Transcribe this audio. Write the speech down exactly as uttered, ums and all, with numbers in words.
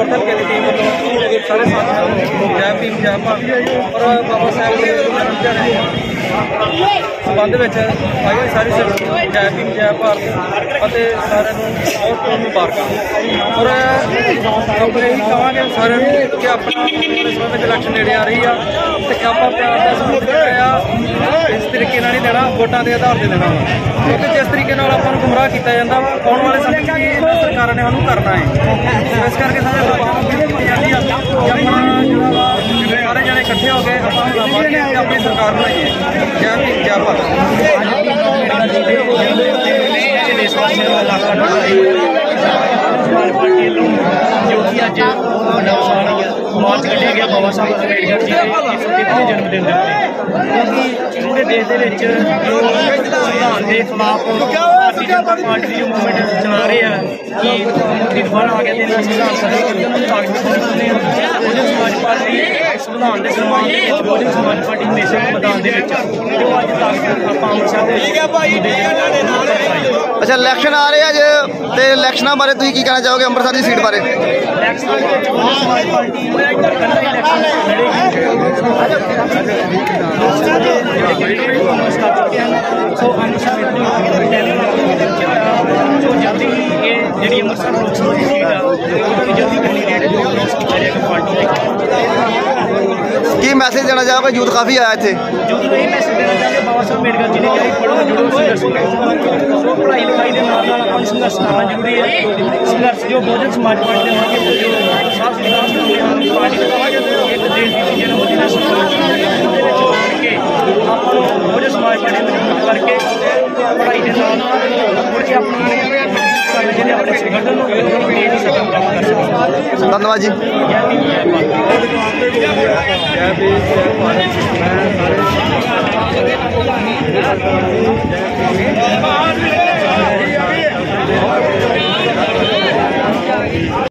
North हल्के की team वालों सारे साथियों जय भीम जय भारत और बाबा साहब के ध्याड़े संबंध में आई सारी संगत जय भीम जय भारत और सारे बहुत बहुत मुबारक और अपने यही कहेंगे सारे कि अपना इस समय इलैक्शन नेड़े आ रही है तो आप प्यार का सबूत जोड़ा इस तरीके नहीं देना वोटा के आधार से देना क्योंकि जिस तरीके अपन गुमराह किया जाता वा आने वाले समय में सरकार ने सानू करना है इस करके सारे सारे जने इकट्ठे हो गए अपनी सरकार बनाइए जय भीम जय भारत जो कि अज मार्च कढ़िया गया बाबा साहब अंबेडकर जी के जन्मदिन क्योंकि पूरे देश के संविधान के खिलाफ भारतीय जनता पार्टी की मूवमेंट चला रहे हैं कि दोबारा आ गया संविधान सही बहुजन समाज पार्टी संविधान के सम्मान बहुजन समाज पार्टी हमेशा मैदान के अच्छा इलैक्शन आ रहे अज तो इलैक्शन बारे तुम की कहना चाहोगे अमृतसर की सीट बारे जी अमृतसर लोक सभा की सीट जल्दी की मैसेज देना चाहोगे यूथ काफ़ी आया इतने यूथ को यही मैसेज देना चाहते बाबा साहब अम्बेडकर जी ने कहा पढ़ो जुड़ो संघर्ष करो पढ़ाई लिखाई के नाल नाल अपन संघर्ष करना जरूरी है संघर्ष जो बहुजन समाज पार्टी के जो साफ विकास पार्टी एक देश की जन्मदिन के अपन बहुजन समाज पार्टी मजबूत करके पढ़ाई के नाल मुड़ के अपनी अपने संगठन धन्यवाद जी। जय भीम जय भारत।